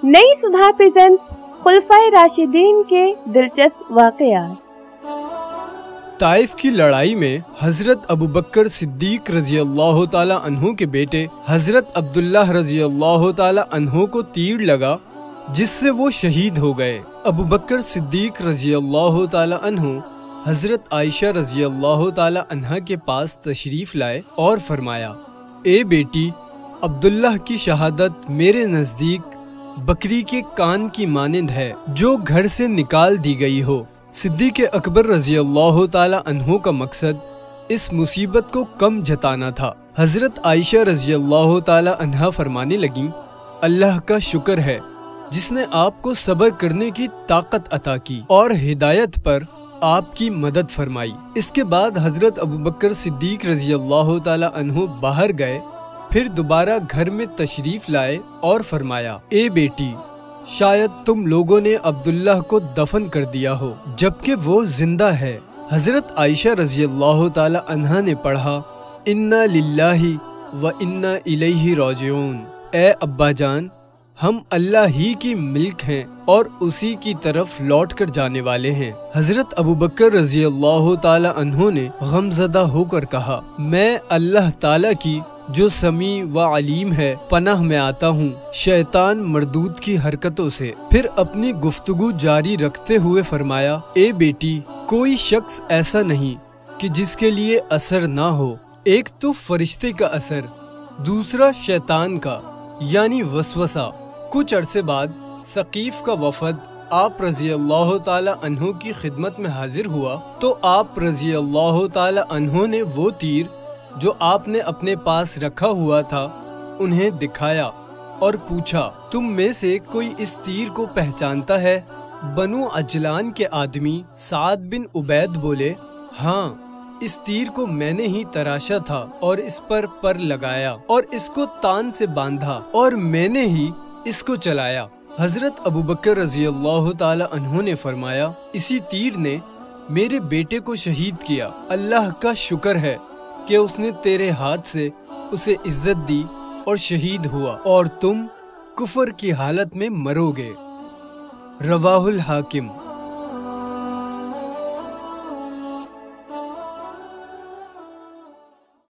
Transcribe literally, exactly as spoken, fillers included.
नई सुधा प्रेजेंट्स खुलफाए राशिदीन के दिलचस्प वाकयात। ताइफ की लड़ाई में हजरत अबू बकर सिद्दीक रजी अल्लाह ताला अन्हु के बेटे हजरत अब्दुल्लाह रजी अल्लाह ताला अन्हु को तीर लगा, जिससे वो शहीद हो गए। अबू बकर सिद्दीक रजी अल्लाह ताला अन्हु हजरत आयशा रजी अल्लाह ताला अन्हा के पास तशरीफ लाए और फरमाया, ए बेटी, अब्दुल्लाह की शहादत मेरे नजदीक बकरी के कान की मानिंद है जो घर से निकाल दी गई हो। सिद्दीक अकबर रजी अल्लाह ताला अन्हु का मकसद इस मुसीबत को कम जताना था। हजरत आयशा रजी अल्लाह ताला अन्हा फरमाने लगी, अल्लाह का शुक्र है जिसने आपको सब्र करने की ताकत अता की और हिदायत पर आपकी मदद फरमाई। इसके बाद हजरत अबू बकर सिद्दीक रजी अल्लाह ताला अन्हु बाहर गए, फिर दोबारा घर में तशरीफ लाए और फरमाया, ए बेटी, शायद तुम लोगों ने अब्दुल्लाह को दफन कर दिया हो जबकि वो जिंदा है। हजरत आयशा रजी अल्लाह ताला अन्हा ने पढ़ा, इन्ना लिल्लाही व इन्ना इलैहि राजिऊन। ए अब्बा जान, हम अल्लाह ही की मिल्क हैं और उसी की तरफ लौट कर जाने वाले हैं। हजरत अबू बकर रजी अल्लाह ताला अन्हु ने गमज़दा होकर कहा, मैं अल्लाह ताला की जो समी व अलीम है पनाह में आता हूँ शैतान मरदूद की हरकतों से। फिर अपनी गुफ्तगू जारी रखते हुए फरमाया, ए बेटी, कोई शख्स ऐसा नहीं कि जिसके लिए असर ना हो। एक तो फरिश्ते का असर, दूसरा शैतान का यानी वसवसा। कुछ अरसे बाद सकीफ का वफद आप रजी अल्लाह ताला अन्हु की खिदमत में हाजिर हुआ तो आप रजी अल्लाह ताला अन्हु ने वो तीर जो आपने अपने पास रखा हुआ था उन्हें दिखाया और पूछा, तुम में से कोई इस तीर को पहचानता है? बनु अजलान के आदमी साद बिन उबैद बोले, हाँ, इस तीर को मैंने ही तराशा था और इस पर पर लगाया और इसको तान से बांधा और मैंने ही इसको चलाया। हजरत अबू बकर रजी अल्लाह ताला अन्हु ने फरमाया, इसी तीर ने मेरे बेटे को शहीद किया। अल्लाह का शुक्र है कि उसने तेरे हाथ से उसे इज्जत दी और शहीद हुआ और तुम कुफर की हालत में मरोगे। रवाहुल हाकिम।